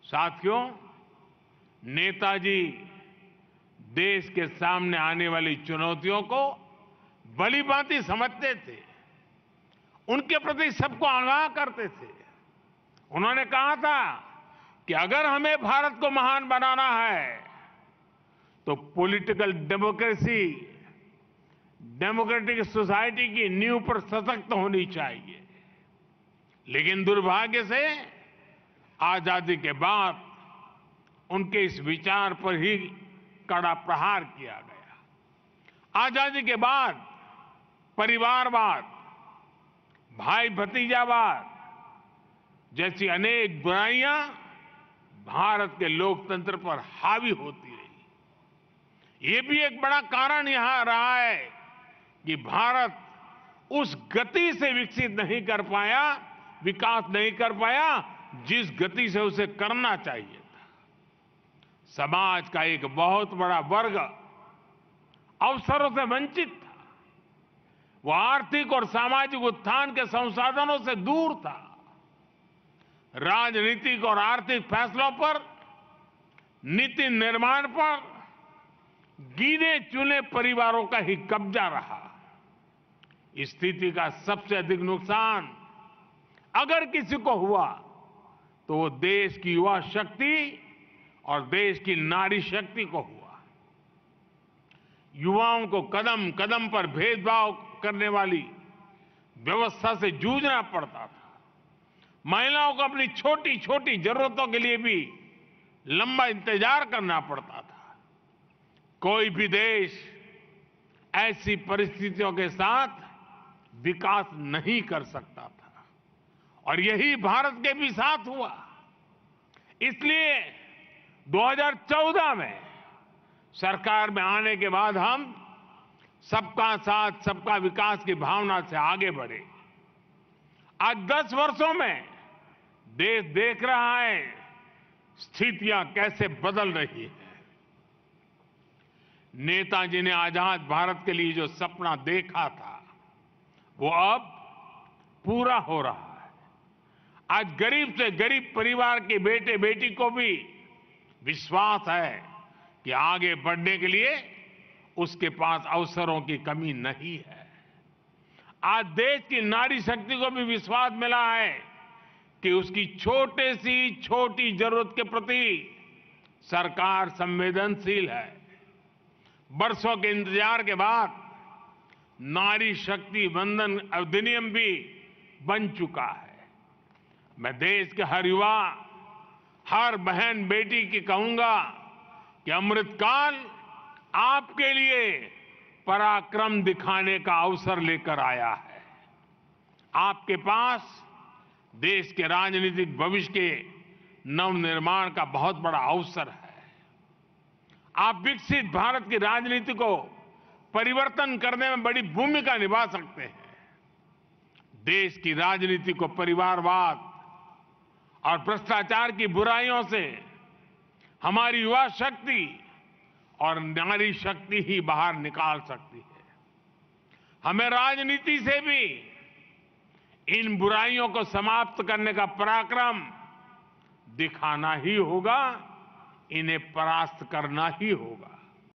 साथियों, नेताजी देश के सामने आने वाली चुनौतियों को भलीभांति समझते थे। उनके प्रति सबको आगाह करते थे। उन्होंने कहा था कि अगर हमें भारत को महान बनाना है तो पॉलिटिकल डेमोक्रेसी, डेमोक्रेटिक सोसाइटी की नींव पर सशक्त होनी चाहिए। लेकिन दुर्भाग्य से आजादी के बाद उनके इस विचार पर ही कड़ा प्रहार किया गया। आजादी के बाद परिवारवाद, भाई भतीजावाद जैसी अनेक बुराइयां भारत के लोकतंत्र पर हावी होती रही। ये भी एक बड़ा कारण यहां रहा है कि भारत उस गति से विकसित नहीं कर पाया, विकास नहीं कर पाया जिस गति से उसे करना चाहिए था। समाज का एक बहुत बड़ा वर्ग अवसरों से वंचित था। वो आर्थिक और सामाजिक उत्थान के संसाधनों से दूर था। राजनीतिक और आर्थिक फैसलों पर, नीति निर्माण पर गिने चुने परिवारों का ही कब्जा रहा। इस स्थिति का सबसे अधिक नुकसान अगर किसी को हुआ तो वो देश की युवा शक्ति और देश की नारी शक्ति को हुआ। युवाओं को कदम कदम पर भेदभाव करने वाली व्यवस्था से जूझना पड़ता था। महिलाओं को अपनी छोटी छोटी जरूरतों के लिए भी लंबा इंतजार करना पड़ता था। कोई भी देश ऐसी परिस्थितियों के साथ विकास नहीं कर सकता था और यही भारत के भी साथ हुआ। इसलिए 2014 में सरकार में आने के बाद हम सबका साथ सबका विकास की भावना से आगे बढ़े। आज 10 वर्षों में देश देख रहा है स्थितियां कैसे बदल रही है। नेताजी ने आजाद भारत के लिए जो सपना देखा था वो अब पूरा हो रहा है। आज गरीब से गरीब परिवार के बेटे बेटी को भी विश्वास है कि आगे बढ़ने के लिए उसके पास अवसरों की कमी नहीं है। आज देश की नारी शक्ति को भी विश्वास मिला है कि उसकी छोटे सी छोटी जरूरत के प्रति सरकार संवेदनशील है। बरसों के इंतजार के बाद नारी शक्ति वंदन अधिनियम भी बन चुका है। मैं देश के हर युवा, हर बहन बेटी की कहूंगा कि अमृतकाल आपके लिए पराक्रम दिखाने का अवसर लेकर आया है। आपके पास देश के राजनीतिक भविष्य के नवनिर्माण का बहुत बड़ा अवसर है। आप विकसित भारत की राजनीति को परिवर्तन करने में बड़ी भूमिका निभा सकते हैं। देश की राजनीति को परिवारवाद और भ्रष्टाचार की बुराइयों से हमारी युवा शक्ति और नारी शक्ति ही बाहर निकाल सकती है। हमें राजनीति से भी इन बुराइयों को समाप्त करने का पराक्रम दिखाना ही होगा, इन्हें परास्त करना ही होगा।